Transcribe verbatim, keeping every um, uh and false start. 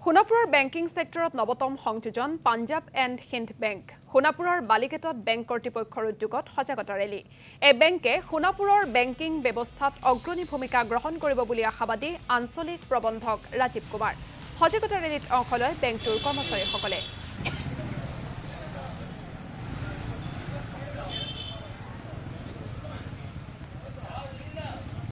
সোনাপুৰৰ banking সেক্টৰত নৱতম সংযোজন পাঞ্জাব এণ্ড হিন্দ বেংক সোনাপুৰৰ বালিকেটত বেংক কৰ্তৃপক্ষৰ উদ্যোগত সজাগতা ৰেলী এই বেংকে সোনাপুৰৰ বেংকিং ব্যৱস্থাত অগ্ৰণী ভূমিকা গ্ৰহণ কৰিব বুলি আশাবাদী আঞ্চলিক প্ৰবন্ধক ৰাজীৱ কুমাৰ সজাগতা ৰেলীত অংশ লয় বেংকটোৰ কৰ্মচাৰীসকলে